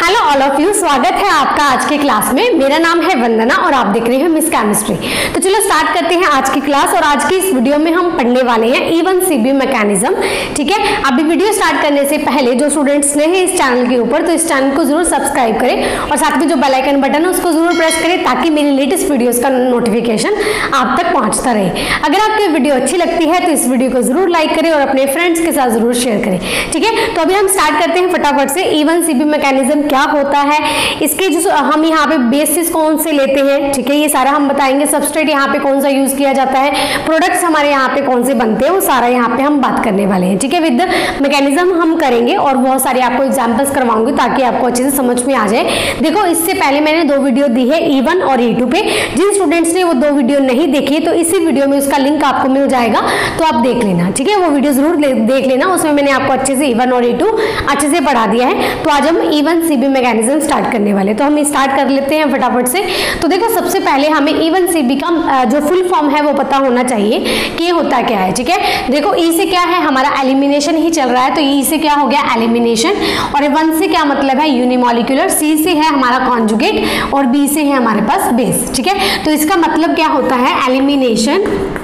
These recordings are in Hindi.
हेलो ऑल ऑफ यू, स्वागत है आपका आज की क्लास में। मेरा नाम है वंदना और आप देख रहे हैं मिस केमिस्ट्री। तो चलो स्टार्ट करते हैं आज की क्लास। और आज की इस वीडियो में हम पढ़ने वाले हैं E1CB मैकेनिज्म। ठीक है, अभी वीडियो स्टार्ट करने से पहले जो स्टूडेंट्स नए हैं इस चैनल के ऊपर, तो इस चैनल को जरूर सब्सक्राइब करें और साथ में जो बेल आइकन बटन है उसको जरूर प्रेस करें ताकि मेरी लेटेस्ट वीडियोज का नोटिफिकेशन आप तक पहुंचता रहे। अगर आपको वीडियो अच्छी लगती है तो इस वीडियो को जरूर लाइक करें और अपने फ्रेंड्स के साथ जरूर शेयर करें। ठीक है, तो अभी हम स्टार्ट करते हैं फटाफट से। E1CB मैकेनिज्म क्या होता है, इसके जो हम यहाँ पे बेसिस कौन से लेते हैं, ठीक है, ये सारा हम बताएंगे। सबस्ट्रेट यहाँ पे कौन सा यूज किया जाता है, प्रोडक्ट्स हमारे यहाँ पे कौन से बनते हैं, वो सारा यहाँ पे हम बात करने वाले हैं। ठीक है, विद मैकेनिज्म हम करेंगे और बहुत सारे आपको एग्जांपल्स करवाऊंगी ताकि आपको अच्छे से समझ में आ जाए। देखो, इससे पहले मैंने 2 वीडियो दी है E1 और E2 पे। जिन स्टूडेंट्स ने वो 2 वीडियो नहीं देखी तो इसी वीडियो में उसका लिंक आपको मिल जाएगा, तो आप देख लेना। ठीक है, वो वीडियो जरूर देख लेना, उसमें मैंने आपको अच्छे से E1 और E2 अच्छे से पढ़ा दिया है। तो आज हम E1CB मैकेनिज्म स्टार्ट करने वाले, तो हम स्टार्ट कर लेते हैं फटाफट से। तो देखो, सबसे पहले हमें E1CB का जो फुल फॉर्म है वो पता होना चाहिए कि ये होता क्या है। ठीक है, देखो E से क्या है, हमारा एलिमिनेशन ही चल रहा है, तो E से क्या हो गया, एलिमिनेशन। और 1 से क्या मतलब है, यूनिमॉलिक्यूलर। C से है हमारा कॉन्जुगेट और B से है हमारे पास बेस। ठीक है, तो इसका मतलब क्या होता है, elimination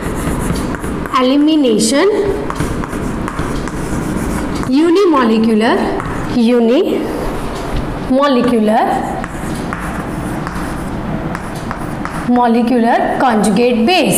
unimolecular molecular conjugate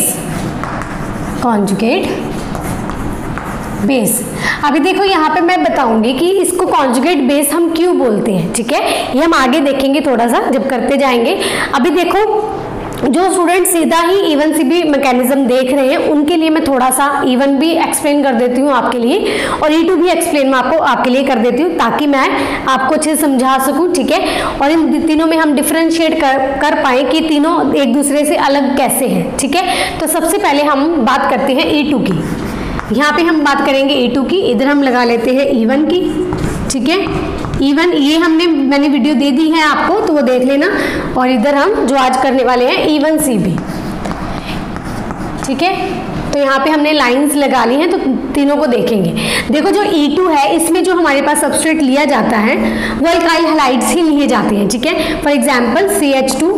base. अभी देखो, यहाँ पे मैं बताऊंगी कि इसको कॉन्जुगेट बेस हम क्यों बोलते हैं। ठीक है, ये हम आगे देखेंगे थोड़ा सा जब करते जाएंगे। अभी देखो, जो स्टूडेंट सीधा ही E1CB मैकेनिज्म देख रहे हैं उनके लिए मैं थोड़ा सा E1 भी एक्सप्लेन कर देती हूँ आपके लिए, और E2 भी एक्सप्लेन मैं आपके लिए कर देती हूँ ताकि मैं आपको अच्छे से समझा सकूँ। ठीक है, और इन तीनों में हम डिफरेंशिएट कर पाए कि तीनों एक दूसरे से अलग कैसे हैं। ठीक है, तो सबसे पहले हम बात करते हैं E2 की। यहाँ पे हम बात करेंगे E2 की, इधर हम लगा लेते हैं E1 की। ठीक है, E1 ये मैंने वीडियो दे दी है आपको, तो वो देख लेना। और इधर हम जो आज करने वाले हैं E1CB। ठीक है, तो यहाँ पे हमने लाइंस लगा ली हैं, तो तीनों को देखेंगे। देखो, जो E2 है इसमें जो हमारे पास सबस्ट्रेट लिया जाता है वो अल्काइल हैलाइड्स ही लिए जाते हैं। ठीक है, for example CH3,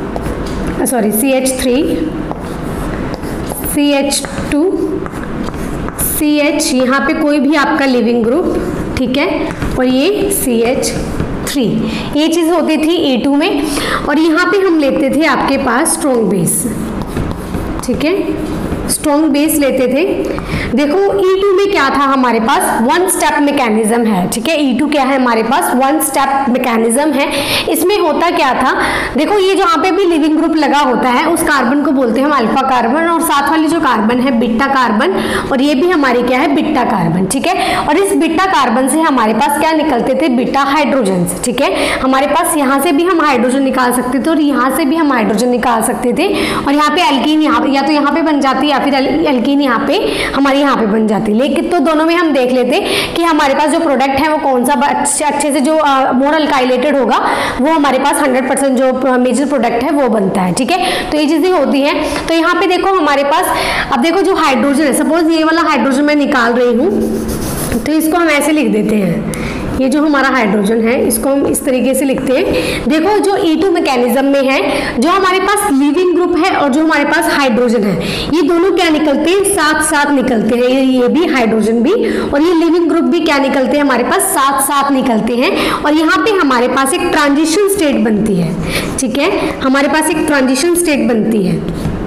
CH2, CH, यहाँ पे कोई भी आपका लिविंग ग्रुप। ठीक है, और ये CH3, ये चीज़ होती थी E2 में। और यहाँ पे हम लेते थे आपके पास स्ट्रॉन्ग बेस। ठीक है, स्ट्रॉन्ग बेस लेते थे। देखो, E2 में क्या था, हमारे पास 1 स्टेप मैकेनिज्म है। ठीक है, E2 क्या है, हमारे पास 1 स्टेप मैकेनिज्म है। इसमें होता क्या था, देखो, ये जहाँ पे भी लिविंग ग्रुप लगा होता है उस कार्बन को बोलते हैं हम अल्फा कार्बन, और साथ वाली जो कार्बन है बीटा कार्बन, और ये भी हमारी क्या है, बीटा कार्बन। ठीक है, और इस बीटा कार्बन से हमारे पास क्या निकलते थे, बीटा हाइड्रोजन। ठीक है, हमारे पास यहाँ से भी हम हाइड्रोजन निकाल सकते थे और यहाँ से भी हम हाइड्रोजन निकाल सकते थे। और यहाँ पे एल्कीन या तो यहाँ पे बन जाती है या फिर एल्कीन यहाँ पे हमारी यहाँ पे बन जाती है। लेकिन तो दोनों में हम देख लेते कि हमारे पास जो प्रोडक्ट है वो कौन सा अच्छे से जो मोर अल्काइलेटेड होगा वो हमारे पास 100% जो मेजर प्रोडक्ट है वो बनता है। ठीक है, तो ये चीजें होती हैं। तो यहाँ पे देखो हमारे पास, अब देखो जो हाइड्रोजन है, सपोज ये वाला हाइड्रोजन मैं निकाल रही हूँ, तो इसको हम ऐसे लिख देते हैं। ये जो हमारा हाइड्रोजन है इसको हम इस तरीके से लिखते हैं। देखो, जो E2 मैकेनिज्म में है, जो हमारे पास लिविंग ग्रुप है और जो हमारे पास हाइड्रोजन है, ये दोनों क्या निकलते हैं, साथ साथ निकलते हैं। ये भी हाइड्रोजन भी और ये लिविंग ग्रुप भी क्या निकलते हैं, हमारे पास साथ साथ निकलते हैं। और यहाँ पे हमारे पास एक ट्रांजिशन स्टेट बनती है। ठीक है, हमारे पास एक ट्रांजिशन स्टेट बनती है।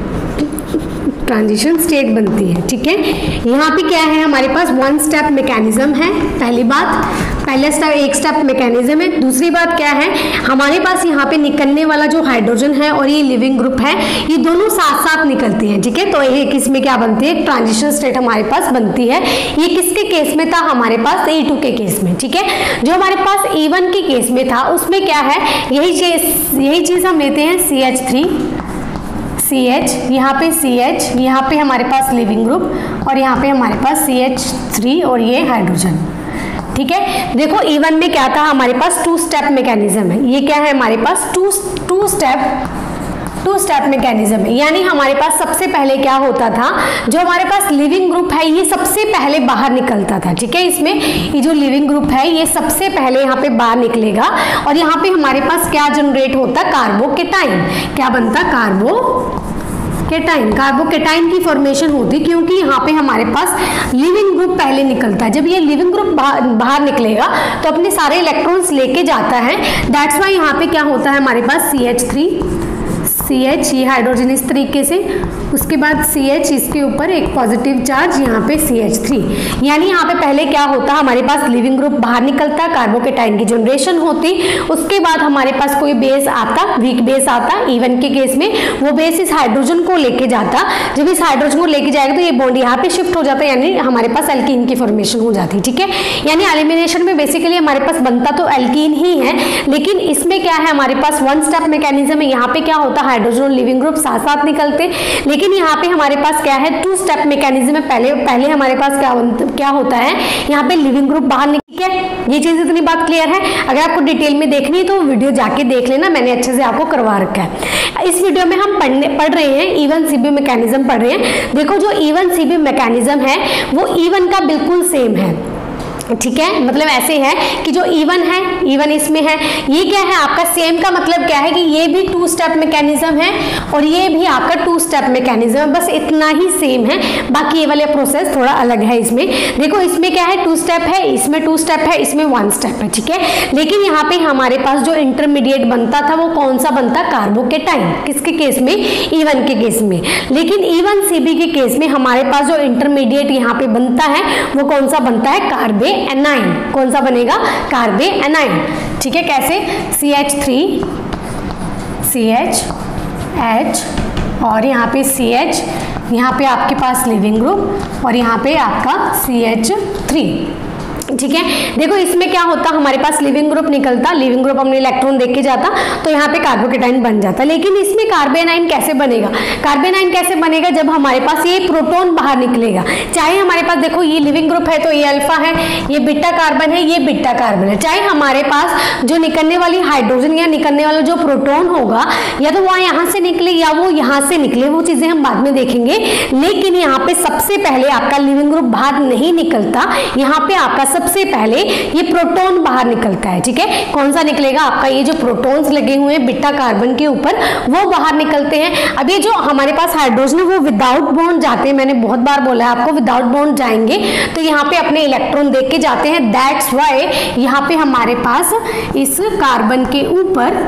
ठीक है, यहाँ पे क्या है, हमारे पास 1 स्टेप मैकेनिज्म है। पहली बात, पहला स्टेप एक स्टेप मैकेनिज्म है। दूसरी बात क्या है, हमारे पास यहाँ पे निकलने वाला जो हाइड्रोजन है और ये लिविंग ग्रुप है, ये दोनों साथ साथ निकलते हैं। ठीक है, तो ये किसमें क्या बनती है, ट्रांजिशन स्टेट हमारे पास बनती है। ये किसके केस में था, हमारे पास E2 के केस में। ठीक है, जो हमारे पास E1 के केस में था उसमें क्या है, यही चीज हम लेते हैं, CH3, CH, यहाँ पे CH, यहाँ पे हमारे पास लिविंग ग्रुप और यहाँ पे हमारे पास CH3 और ये हाइड्रोजन। ठीक है, देखो E1 में क्या था, हमारे पास 2 स्टेप मैकेनिज्म है। ये क्या है, हमारे पास टू टू स्टेप मैकेनिज्म है, यानी हमारे पास सबसे पहले क्या होता था, जो हमारे पास लिविंग ग्रुप है ये सबसे पहले बाहर निकलता था, ठीक है। इसमें ये जो लिविंग ग्रुप है ये सबसे पहले यहाँ पे बाहर निकलेगा और यहाँ पे हमारे पास क्या जनरेट होता, कार्बोकेटाइन। क्या बनता, कार्बोकेटाइन। कार्बोकेटाइन की फॉर्मेशन होती क्योंकि यहाँ पे हमारे पास लिविंग ग्रुप पहले निकलता है। जब ये लिविंग ग्रुप बाहर निकलेगा तो अपने सारे इलेक्ट्रॉन्स लेके जाता है, दैट्स वाई यहाँ पे क्या होता है हमारे पास CH3, CH ये हाइड्रोजन इस तरीके से, उसके बाद CH इसके ऊपर एक पॉजिटिव चार्ज यहाँ पे CH3, यानी यहाँ पे पहले क्या होता हमारे पास लिविंग ग्रुप बाहर निकलता, कार्बोकेटाइन की जनरेशन होती, उसके बाद हमारे पास कोई बेस आता, वीक बेस आता, इवन के केस में वो बेस इस हाइड्रोजन को लेके जाता। जब इस हाइड्रोजन को लेके जाएगा तो ये बॉन्ड यहाँ पे शिफ्ट हो जाता है, यानी हमारे पास एल्कीन की फॉर्मेशन हो जाती, ठीक है। यानी एलिमिनेशन में बेसिकली हमारे पास बनता तो एल्कीन ही है, लेकिन इसमें क्या है हमारे पास वन स्टेप मैकेनिज्म है। यहाँ पे क्या होता है, हाइड्रोजन और लिविंग ग्रुप साथ साथ निकलते, लेकिन यहाँ पे हमारे पास क्या है, टू स्टेप मैकेनिज्म में पहले हमारे पास क्या होता है, यहाँ पे लिविंग ग्रुप बाहर निकल है। ये चीज इतनी बात क्लियर है। अगर आपको डिटेल में देखनी है तो वीडियो जाके देख लेना, मैंने अच्छे से आपको करवा रखा है। इस वीडियो में हम पढ़ रहे हैं इवन सीबी मैकेनिज्म पढ़ रहे हैं। देखो जो इवन सीबी मैकेनिज्म है वो इवन का बिल्कुल सेम है, ठीक है। मतलब ऐसे है कि जो इवन है, इवन इसमें है, ये क्या है आपका सेम का मतलब क्या है कि ये भी टू स्टेप मैकेनिज्म है और ये भी आपका टू स्टेप मैकेनिज्म है, बस इतना ही सेम है। बाकी ये वाला प्रोसेस थोड़ा अलग है। इसमें देखो इसमें क्या है, टू स्टेप है, इसमें टू स्टेप है, इसमें वन स्टेप है, ठीक है। लेकिन यहाँ पे हमारे पास जो इंटरमीडिएट बनता था वो कौन सा बनता, कार्बोकेटाइन। किसके केस में, इवन के केस में। लेकिन इवन सीबी के केस में हमारे पास जो इंटरमीडिएट यहाँ पे बनता है वो कौन सा बनता है, कार्बे एनाइन। कौन सा बनेगा, कार्बे एनाइन, ठीक है। कैसे, CH3 CH और यहाँ पे CH, यहाँ पे आपके पास लिविंग ग्रुप और यहाँ पे आपका CH3, ठीक है। देखो इसमें क्या होता, हमारे पास लिविंग ग्रुप निकलता, लिविंग ग्रुप हमने इलेक्ट्रॉन देख के जाता तो यहाँ पे कार्बोकेटाइन बन जाता। लेकिन इसमें कार्बेनाइन कैसे बनेगा, कार्बेनाइन कैसे बनेगा, जब हमारे पास ये प्रोटॉन बाहर निकलेगा। चाहे हमारे पास देखो ये लिविंग ग्रुप है तो ये अल्फा है, ये बीटा कार्बन है, ये बीटा कार्बन है। चाहे हमारे पास जो निकलने वाली हाइड्रोजन या निकलने वाला जो प्रोटॉन होगा या तो वह यहाँ से निकले या वो यहाँ से निकले, वो चीजें हम बाद में देखेंगे। लेकिन यहाँ पे सबसे पहले आपका लिविंग ग्रुप बाहर नहीं निकलता, यहाँ पे आपका सबसे पहले ये प्रोटॉन बाहर निकलता है, ठीक है। कौन सा निकलेगा, आपका ये जो प्रोटॉन्स लगे हुए हैं बीटा कार्बन के ऊपर वो बाहर निकलते हैं। अब ये जो हमारे पास हाइड्रोजन है वो विदाउट बॉन्ड जाते हैं, मैंने बहुत बार बोला है आपको, विदाउट बॉन्ड जाएंगे तो यहाँ पे अपने इलेक्ट्रॉन देख के जाते हैं। दैट्स वाई यहाँ पे हमारे पास इस कार्बन के ऊपर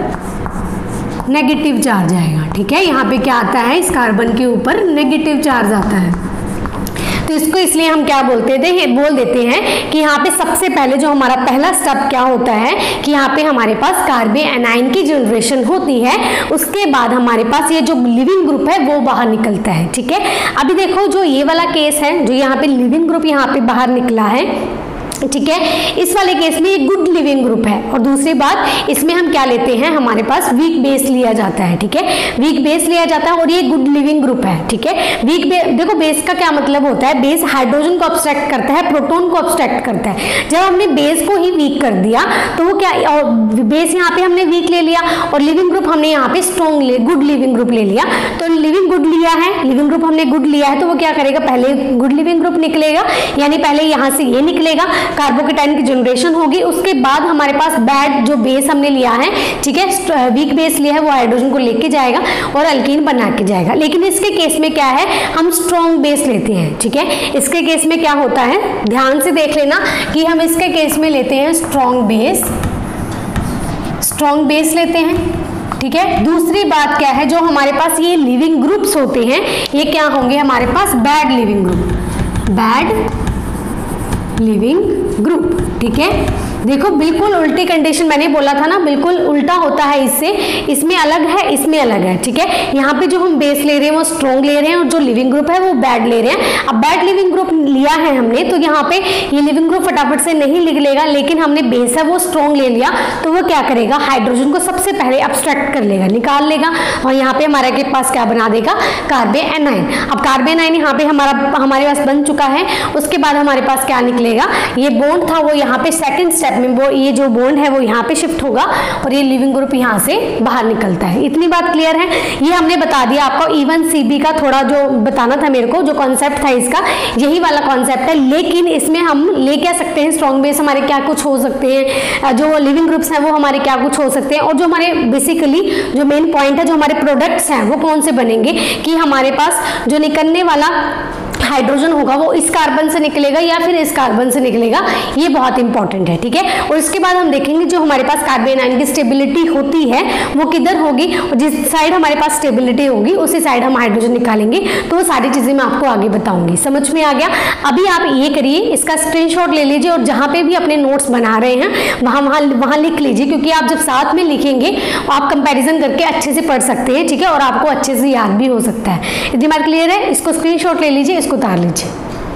नेगेटिव चार्ज आएगा, ठीक है। यहाँ पे क्या आता है, इस कार्बन के ऊपर नेगेटिव चार्ज आता है। तो इसको इसलिए हम क्या बोल देते हैं कि यहाँ पे सबसे पहले जो हमारा पहला स्टेप क्या होता है कि यहाँ पे हमारे पास कार्बे एनाइन की जनरेशन होती है, उसके बाद हमारे पास ये जो लिविंग ग्रुप है वो बाहर निकलता है, ठीक है। अभी देखो जो ये वाला केस है, जो यहाँ पे लिविंग ग्रुप यहाँ पे बाहर निकला है, ठीक है, इस वाले केस में ये गुड लिविंग ग्रुप है। और दूसरी बात इसमें हम क्या लेते हैं, हमारे पास वीक बेस लिया जाता है, ठीक है, वीक बेस लिया जाता है और ये गुड लिविंग ग्रुप है, ठीक है। वीक देखो बेस का क्या मतलब होता है, बेस हाइड्रोजन को ऑब्स्ट्रैक्ट करता है, प्रोटॉन को ऑब्स्ट्रैक्ट करता है। जब हमने बेस को ही वीक कर दिया तो वो क्या, बेस यहाँ पे हमने वीक ले लिया और लिविंग ग्रुप हमने यहाँ पे स्ट्रॉन्ग गुड लिविंग ग्रुप ले लिया। तो लिविंग गुड लिया है, लिविंग ग्रुप हमने गुड लिया है तो वो क्या करेगा, पहले गुड लिविंग ग्रुप निकलेगा, यानी पहले यहाँ से ये निकलेगा, कार्बोकेटाइन की जनरेशन होगी। उसके बाद हमारे पास बैड जो बेस हमने लिया है, ठीक है, वीक बेस लिया है, वो हाइड्रोजन को लेके जाएगा और अल्कीन बना के जाएगा। लेकिन इसके केस में क्या है, हम स्ट्रॉन्ग बेस लेते हैं, ठीक है। इसके केस में क्या होता है, ध्यान से देख लेना कि हम इसके केस में लेते हैं स्ट्रॉन्ग बेस लेते हैं, ठीक है। दूसरी बात क्या है, जो हमारे पास ये लिविंग ग्रुप्स होते हैं ये क्या होंगे, हमारे पास बैड लिविंग ग्रुप, ठीक है। देखो बिल्कुल उल्टी कंडीशन, मैंने बोला था ना बिल्कुल उल्टा होता है इससे, इसमें अलग है, इसमें अलग है, ठीक है। यहाँ पे जो हम बेस ले रहे हैं वो स्ट्रॉन्ग ले रहे हैं और जो लिविंग ग्रुप है वो बैड ले रहे हैं। अब बैड लिविंग ग्रुप लिया है हमने तो यहाँ पे ये लिविंग ग्रुप फटाफट से नहीं लिख लेगा, लेकिन हमने बेस है वो स्ट्रॉन्ग ले लिया तो वो क्या करेगा, हाइड्रोजन को सबसे पहले अब्स्ट्रैक्ट कर लेगा, निकाल लेगा और यहाँ पे हमारे के पास क्या बना देगा, कार्बे एनाइन। अब कार्बे एनाइन यहाँ पे हमारे पास बन चुका है। उसके बाद हमारे पास क्या निकलेगा, ये बॉन्ड था वो यहाँ पे सेकंड स्टेप स्टेप में वो ये जो बॉन्ड है वो यहाँ पे शिफ्ट होगा और ये लिविंग ग्रुप यहाँ से बाहर निकलता है। इतनी बात क्लियर है? ये हमने बता दिया आपको E1CB का थोड़ा जो बताना था मेरे को, जो कॉन्सेप्ट था इसका यही वाला कॉन्सेप्ट है, लेकिन इसमें हम ले क्या सकते हैं, स्ट्रॉन्ग बेस हमारे क्या कुछ हो सकते हैं, जो लिविंग ग्रुप्स हैं वो हमारे क्या कुछ हो सकते हैं, और जो हमारे बेसिकली जो मेन पॉइंट है, जो हमारे प्रोडक्ट्स हैं वो कौन से बनेंगे, कि हमारे पास जो निकलने वाला हाइड्रोजन होगा वो इस कार्बन से निकलेगा या फिर इस कार्बन से निकलेगा, ये बहुत इंपॉर्टेंट है, ठीक है। और इसके बाद हम देखेंगे जो हमारे पास कार्बन आयन की स्टेबिलिटी होती है वो किधर होगी, और जिस साइड हमारे पास स्टेबिलिटी होगी उसी साइड हम हाइड्रोजन निकालेंगे। तो वो सारी चीजें मैं आपको आगे बताऊंगी। समझ में आ गया? अभी आप ये करिए, इसका स्क्रीनशॉट ले लीजिए और जहां पे भी अपने नोट्स बना रहे हैं वहां लिख लीजिए, क्योंकि आप जब साथ में लिखेंगे आप कंपेरिजन करके अच्छे से पढ़ सकते हैं, ठीक है, और आपको अच्छे से याद भी हो सकता है। इतनी बात क्लियर है? इसको स्क्रीनशॉट ले लीजिए, इसको उतार लीजिए।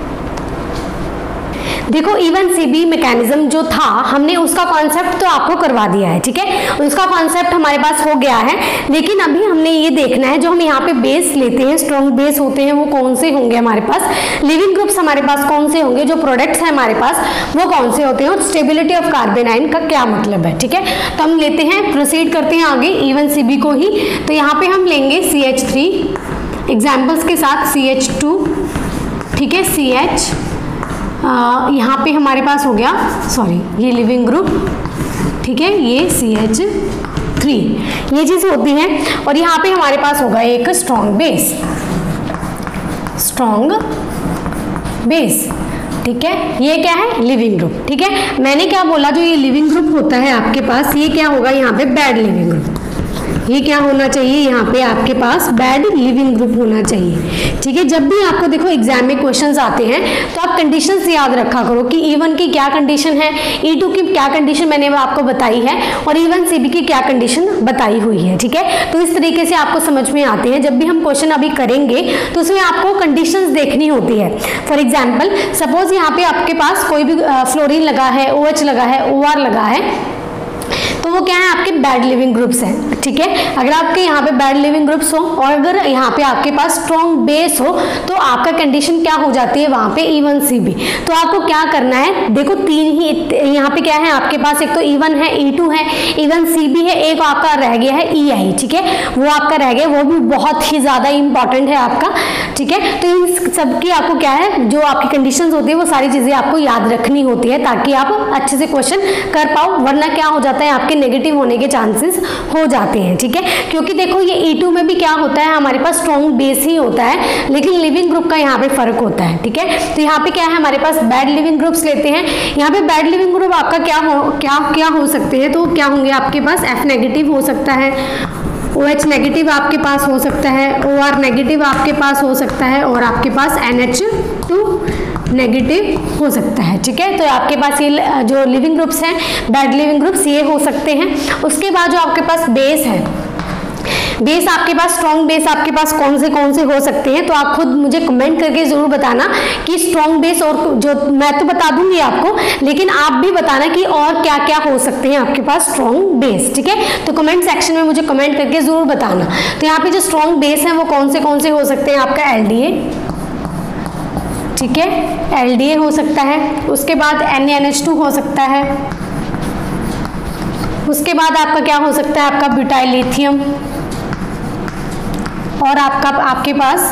देखो E1CB मैकेनिज्म जो था हमने उसका कॉन्सेप्ट तो आपको करवा दिया है, ठीक है, उसका कॉन्सेप्ट हमारे पास हो गया है, लेकिन अभी हमने ये देखना है जो हम यहाँ पे बेस लेते हैं, स्ट्रॉन्ग बेस होते हैं वो कौन से होंगे हमारे पास, लिविंग ग्रुप्स हमारे पास कौन से होंगे, जो प्रोडक्ट्स हैं हमारे पास वो कौन से होते हैं, और स्टेबिलिटी ऑफ कार्बन आयन का क्या मतलब है, ठीक है। तो हम लेते हैं, प्रोसीड करते हैं आगे E1CB को ही। तो यहाँ पे हम लेंगे CH3 एग्जाम्पल्स के साथ, CH2, ठीक है, CH, यहाँ पे हमारे पास हो गया, सॉरी ये लिविंग ग्रुप, ठीक है, ये CH3, ये चीज़ होती है। और यहाँ पे हमारे पास होगा एक स्ट्रॉन्ग बेस, स्ट्रॉन्ग बेस, ठीक है, ये क्या है, लिविंग ग्रुप, ठीक है। मैंने क्या बोला, जो ये लिविंग ग्रुप होता है आपके पास, ये क्या होगा यहाँ पे, बैड लिविंग ग्रुप, ये क्या होना चाहिए यहाँ पे आपके पास, बैड लिविंग ग्रुप होना चाहिए, ठीक है। जब भी आपको देखो एग्जाम में क्वेश्चंस आते हैं तो आप कंडीशंस याद रखा करो कि E1 की क्या कंडीशन है, E2 की क्या कंडीशन मैंने आपको बताई है, और E1CB की क्या कंडीशन बताई हुई है, ठीक है। तो इस तरीके से आपको समझ में आते हैं। जब भी हम क्वेश्चन अभी करेंगे तो उसमें आपको कंडीशंस देखनी होती है। फॉर एग्जाम्पल सपोज यहाँ पे आपके पास कोई भी फ्लोरीन लगा है, OH लगा है, OR लगा है, तो वो क्या है, आपके बैड लिविंग ग्रुप्स हैं, ठीक है। अगर आपके यहाँ पे बैड लिविंग ग्रुप्स हो और अगर यहाँ पे आपके पास स्ट्रॉन्ग बेस हो तो आपका कंडीशन क्या हो जाती है वहाँ पे, E1CB। तो आपको क्या करना है, देखो तीन ही यहाँ पे क्या है आपके पास, एक तो E1 है, E2 है, E1CB है, एक आपका रह गया है EI, ठीक है, वो आपका रह गया, वो भी बहुत ही ज़्यादा इंपॉर्टेंट है आपका, ठीक है। तो इन सबकी आपको क्या है, जो आपकी कंडीशन होती है वो सारी चीज़ें आपको याद रखनी होती है ताकि आप अच्छे से क्वेश्चन कर पाओ, वरना क्या हो जाता है आपके नेगेटिव होने के चांसेस हो जाते हैं, ठीक है। क्योंकि देखो ये E2 में भी क्या होता है, हमारे पास स्ट्रॉन्ग बेस ही होता है, लेकिन लिविंग ग्रुप का यहाँ पे फर्क होता है, ठीक है। तो यहाँ पे क्या है, हमारे पास बैड लिविंग ग्रुप्स लेते हैं। यहाँ पे बैड लिविंग ग्रुप आपका क्या हो सकते हैं, तो क्या होंगे आपके पास, F नेगेटिव हो सकता है, OH नेगेटिव आपके पास हो सकता है, OR नेगेटिव आपके पास हो सकता है, और आपके पास NH2 नेगेटिव हो सकता है, ठीक है। तो आपके पास ये जो लिविंग ग्रुप्स हैं, बैड लिविंग ग्रुप्स, ये हो सकते हैं। उसके बाद जो आपके पास बेस है, बेस आपके पास स्ट्रॉन्ग बेस आपके पास कौन से हो सकते हैं, तो आप खुद मुझे कमेंट करके जरूर बताना कि स्ट्रॉन्ग बेस, और जो मैं तो बता दूंगी आपको, लेकिन आप भी बताना कि और क्या क्या हो सकते हैं आपके पास स्ट्रॉन्ग बेस, ठीक है। तो कमेंट सेक्शन में मुझे कमेंट करके जरूर बताना। तो यहाँ पे जो स्ट्रॉन्ग बेस है वो कौन से हो सकते हैं, आपका LDA, ठीक है, LDA हो सकता है। उसके बाद NaNH2 हो सकता है। उसके बाद आपका क्या हो सकता है, आपका ब्यूटाइल लिथियम, और आपके पास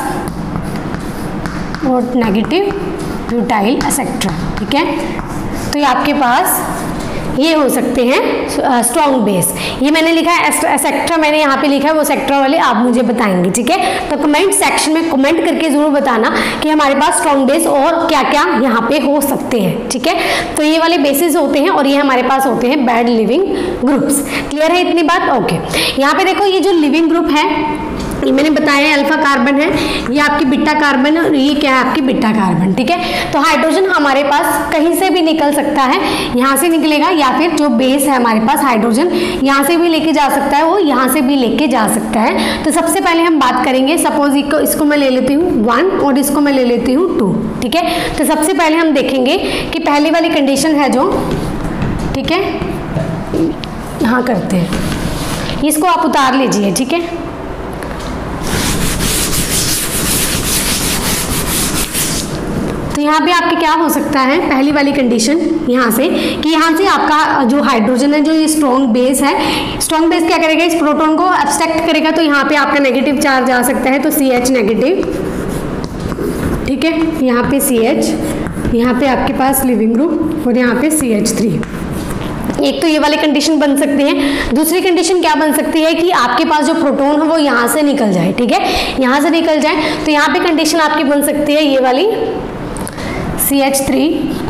और नेगेटिव ब्यूटाइल एसेट्रा, ठीक है। तो ये आपके पास ये हो सकते हैं स्ट्रॉन्ग बेस। ये मैंने लिखा है एसेक्ट्रा, मैंने यहाँ पे लिखा है, वो सेक्टर वाले आप मुझे बताएंगे, ठीक है। तो कमेंट सेक्शन में कमेंट करके जरूर बताना कि हमारे पास स्ट्रॉन्ग बेस और क्या क्या यहाँ पे हो सकते हैं, ठीक है। तो ये वाले बेसिस होते हैं और ये हमारे पास होते हैं बैड लिविंग ग्रुप्स। क्लियर है इतनी बात? ओके। यहाँ पे देखो ये जो लिविंग ग्रुप है, ये मैंने बताया है अल्फा कार्बन है, ये आपकी बीटा कार्बन है, और ये क्या है आपकी बीटा कार्बन, ठीक है। तो हाइड्रोजन हमारे पास कहीं से भी निकल सकता है, यहाँ से निकलेगा, या फिर जो बेस है हमारे पास हाइड्रोजन यहाँ से भी लेके जा सकता है, वो यहाँ से भी लेके जा सकता है। तो सबसे पहले हम बात करेंगे, सपोज इसको मैं ले लेती हूँ 1 और इसको मैं ले लेती हूँ 2, ठीक है। तो सबसे पहले हम देखेंगे कि पहली वाली कंडीशन है जो, ठीक है, यहाँ करते हैं, इसको आप उतार लीजिए, ठीक है। तो तो यहाँ पे आपके क्या हो सकता है, पहली वाली कंडीशन यहाँ से कि यहाँ से आपका जो हाइड्रोजन है, जो ये स्ट्रॉन्ग बेस है, स्ट्रॉन्ग बेस क्या करेगा, इस प्रोटॉन को एब्स्ट्रैक्ट करेगा, तो यहाँ पे आपका नेगेटिव चार्ज आ सकता है, तो CH नेगेटिव, ठीक है, यहाँ पे CH, यहाँ पे आपके पास लिविंग ग्रुप और यहाँ पे CH3। एक तो ये वाली कंडीशन बन सकती है। दूसरी कंडीशन क्या बन सकती है कि आपके पास जो प्रोटॉन है वो यहाँ से निकल जाए, ठीक है, यहाँ से निकल जाए, तो यहाँ पे कंडीशन आपकी बन सकती है ये वाली CH3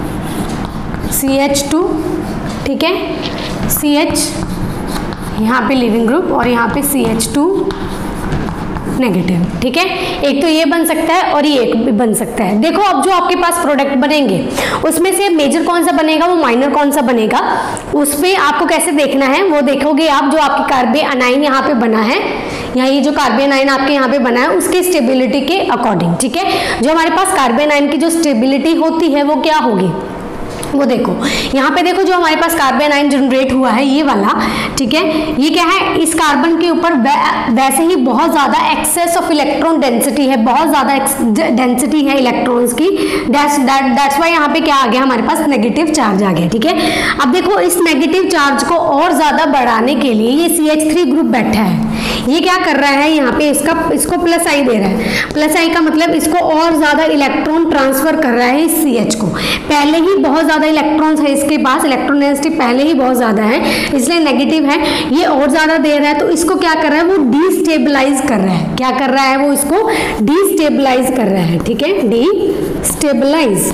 CH2, ठीक है, CH यहाँ पे लिविंग ग्रुप और यहाँ पे CH2 नेगेटिव, ठीक है। एक तो ये बन सकता है और ये एक भी बन सकता है। देखो अब जो आपके पास प्रोडक्ट बनेंगे उसमें से मेजर कौन सा बनेगा, वो माइनर कौन सा बनेगा, उसमें आपको कैसे देखना है वो देखोगे आप। जो आपकी कार्बन अनाइन यहाँ पे बना है, यहाँ ये जो कार्बन अनाइन आपके यहाँ पे बना है उसके स्टेबिलिटी के अकॉर्डिंग, ठीक है, जो हमारे पास कार्बन अनाइन की जो स्टेबिलिटी होती है वो क्या होगी, वो देखो यहाँ पे देखो जो हमारे पास कार्बन अनाइन जनरेट हुआ है ये वाला, ठीक है, ये क्या है, इस कार्बन के ऊपर वैसे ही बहुत ज़्यादा एक्सेस ऑफ इलेक्ट्रॉन डेंसिटी है, बहुत ज़्यादा डेंसिटी है इलेक्ट्रॉन्स की, दैट्स वाई यहाँ पे क्या आ गया, हमारे पास नेगेटिव चार्ज आ गया, ठीक है। अब देखो इस नेगेटिव चार्ज को और ज़्यादा बढ़ाने के लिए ये CH3 ग्रुप बैठा है, ये क्या कर रहा है, यहाँ पे इसको प्लस आई दे रहा है। प्लस आई का मतलब इसको और ज़्यादा इलेक्ट्रॉन ट्रांसफर कर रहा है इस CH को, पहले ही बहुत ज़्यादा इलेक्ट्रॉन्स है इसके पास, इलेक्ट्रॉन डेंसिटी पहले ही बहुत ज़्यादा है इसलिए नेगेटिव है, ये और ज़्यादा दे रहा है, तो इसको क्या कर रहा है, वो डीस्टेबलाइज कर रहा है, क्या कर रहा है, वो इसको डीस्टेबलाइज कर रहा है, ठीक है, डीस्टेबलाइज।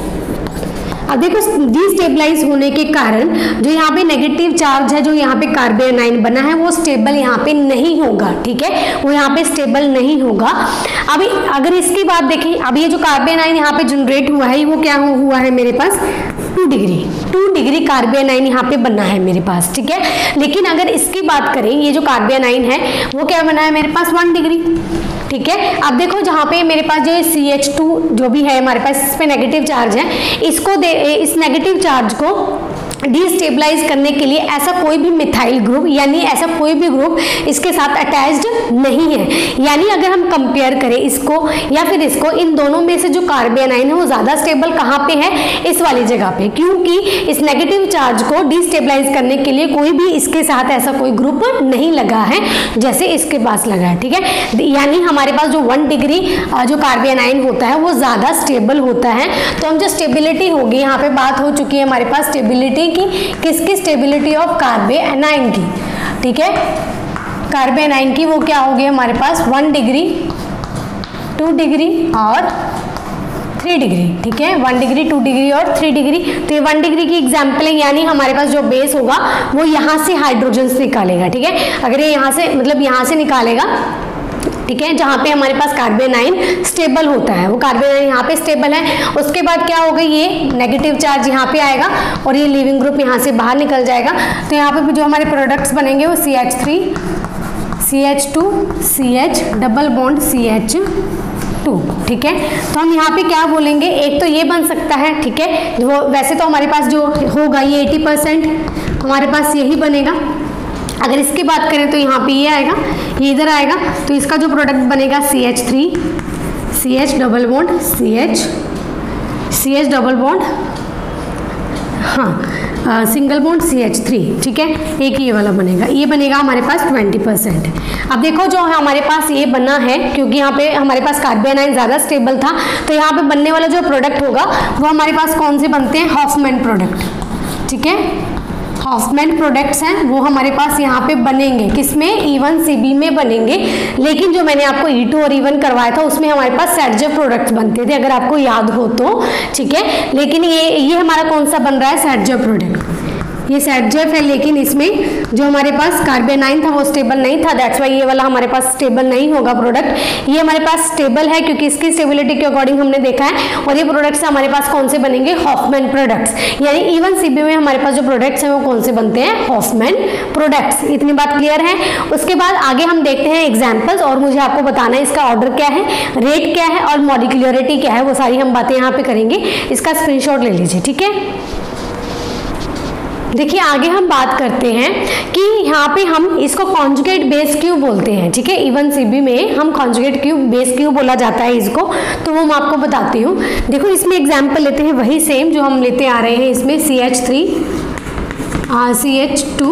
अब देखो डीस्टेबलाइज होने के कारण जो यहाँ पे नेगेटिव चार्ज है, जो यहाँ पे कार्बन अनाइन बना है वो स्टेबल यहाँ पे नहीं होगा, ठीक है, वो यहाँ पे स्टेबल नहीं होगा। अभी अगर इसकी बात देखें, अब ये जो कार्बन अनाइन यहाँ पे जनरेट हुआ है वो क्या हुआ है मेरे पास 2 डिग्री कार्बन अनाइन यहाँ पे बना है मेरे पास, ठीक है। लेकिन अगर इसकी बात करें, ये जो कार्बन अनाइन है वो क्या बना है मेरे पास 1 डिग्री, ठीक है। अब देखो जहाँ पे मेरे पास जो CH2 जो भी है हमारे पास, इस पे नेगेटिव चार्ज है, इस नेगेटिव चार्ज को डीस्टेबलाइज करने के लिए ऐसा कोई भी मिथाइल ग्रुप यानी ऐसा कोई भी ग्रुप इसके साथ अटैच्ड नहीं है। यानी अगर हम कंपेयर करें इसको या फिर इसको, इन दोनों में से जो कार्बन अनाइन है वो ज़्यादा स्टेबल कहाँ पे है, इस वाली जगह पे, क्योंकि इस नेगेटिव चार्ज को डीस्टेबलाइज करने के लिए कोई भी इसके साथ ऐसा कोई ग्रुप नहीं लगा है जैसे इसके पास लगा है, ठीक है। यानी हमारे पास जो 1 डिग्री जो कार्बन अनाइन होता है वो ज़्यादा स्टेबल होता है। तो हम जो स्टेबिलिटी होगी, यहाँ पे बात हो चुकी है हमारे पास स्टेबिलिटी की, किसकी, स्टेबिलिटी ऑफ कार्बन अनाइन की, ठीक है, कार्बन अनाइन की, वो क्या होगी हमारे पास 1 डिग्री 2 डिग्री और 3 डिग्री, ठीक है, 1 डिग्री 2 डिग्री और 3 डिग्री। तो ये 1 डिग्री की एग्जाम्पल है, यानी हमारे पास जो बेस होगा वो यहाँ से हाइड्रोजन से निकालेगा, ठीक है। अगर ये यहाँ से मतलब यहाँ से निकालेगा, ठीक है, जहाँ पे हमारे पास कार्बन अनाइन स्टेबल होता है, वो कार्बन अनाइन यहाँ पे स्टेबल है। उसके बाद क्या होगा, ये नेगेटिव चार्ज यहाँ पे आएगा और ये लिविंग ग्रुप यहाँ से बाहर निकल जाएगा। तो यहाँ पे जो हमारे प्रोडक्ट्स बनेंगे वो CH3 CH2 CH double bond CH2, ठीक है। तो हम यहाँ पे क्या बोलेंगे, एक तो ये बन सकता है, ठीक है, वो वैसे तो हमारे पास जो होगा ये 80% हमारे पास यही बनेगा। अगर इसकी बात करें तो यहाँ पे ये आएगा, ये इधर आएगा, तो इसका जो प्रोडक्ट बनेगा CH3 CH double bond CH double bond, हाँ, सिंगल बॉन्ड CH3, ठीक है, एक ये वाला बनेगा, ये बनेगा हमारे पास 20%। अब देखो जो हमारे पास ये बना है, क्योंकि यहाँ पे हमारे पास कार्बन अनाइन ज़्यादा स्टेबल था, तो यहाँ पे बनने वाला जो प्रोडक्ट होगा वो हमारे पास कौन से बनते हैं, हॉफमैन प्रोडक्ट, ठीक है, हॉफमैन प्रोडक्ट्स हैं वो हमारे पास यहाँ पे बनेंगे, किसमें, E1 CB में बनेंगे। लेकिन जो मैंने आपको E2 और E1 करवाया था उसमें हमारे पास सैडजेफ प्रोडक्ट्स बनते थे, अगर आपको याद हो तो, ठीक है। लेकिन ये हमारा कौन सा बन रहा है, सैडजेफ प्रोडक्ट, ये सैडजेफ है, लेकिन इसमें जो हमारे पास कार्बन अनाइन था वो स्टेबल नहीं था, दैट्स वाई ये वाला हमारे पास स्टेबल नहीं होगा प्रोडक्ट। ये हमारे पास स्टेबल है क्योंकि इसकी स्टेबिलिटी के अकॉर्डिंग हमने देखा है, और ये प्रोडक्ट्स हमारे पास कौन से बनेंगे, हॉफमैन प्रोडक्ट्स। यानी E1 CB में हमारे पास जो प्रोडक्ट्स हैं वो कौन से बनते हैं, हॉफमैन प्रोडक्ट्स। इतनी बात क्लियर है। उसके बाद आगे हम देखते हैं एग्जाम्पल्स, और मुझे आपको बताना है इसका ऑर्डर क्या है, रेट क्या है और मॉलिक्यूलरिटी क्या है, वो सारी हम बातें यहाँ पे करेंगे। इसका स्क्रीनशॉट ले लीजिए, ठीक है। देखिए आगे हम बात करते हैं कि यहाँ पे हम इसको कॉन्जुगेट बेस क्यों बोलते हैं, ठीक है। इवन सीबी में हम कॉन्जुगेट क्यों बेस क्यों बोला जाता है इसको, तो वो मैं आपको बताती हूँ। देखो इसमें एग्जाम्पल लेते हैं वही सेम जो हम लेते आ रहे हैं इसमें, CH3 CH2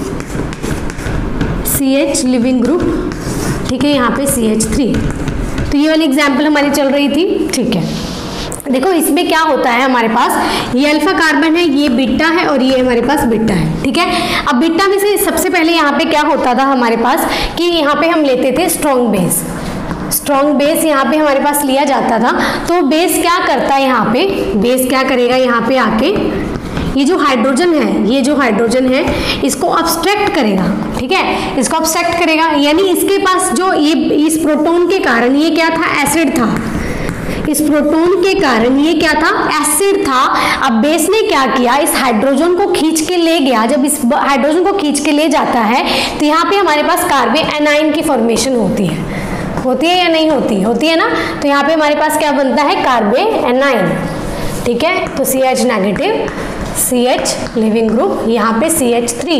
CH leaving group, ठीक है, यहाँ पे CH3। तो ये वाली एग्जाम्पल हमारी चल रही थी, ठीक है। देखो इसमें क्या होता है, हमारे पास ये अल्फा कार्बन है, ये बीटा है और ये हमारे पास बीटा है, ठीक है। अब बीटा में से सबसे पहले यहाँ पे क्या होता था हमारे पास कि यहाँ पे हम लेते थे स्ट्रॉन्ग बेस। स्ट्रॉन्ग बेस यहाँ पे हमारे पास लिया जाता था। तो बेस क्या करता है, यहाँ पे बेस क्या करेगा, यहाँ पे आके ये जो हाइड्रोजन है, ये जो हाइड्रोजन है इसको अब्स्ट्रैक्ट करेगा, ठीक है, इसको अब्स्ट्रैक्ट करेगा। यानी इसके पास जो ये इस प्रोटॉन के कारण ये क्या था, एसिड था। इस प्रोटॉन के कारण ये क्या था, एसिड था। अब बेस ने क्या किया, इस हाइड्रोजन को खींच के ले गया। जब इस हाइड्रोजन को खींच के ले जाता है तो यहाँ पे हमारे पास कार्बन एनाइन की फॉर्मेशन होती है या नहीं होती, होती है ना। तो यहाँ पे हमारे पास क्या बनता है, कार्बन एनाइन, ठीक है। तो CH negative, CH leaving group, यहाँ पे CH3,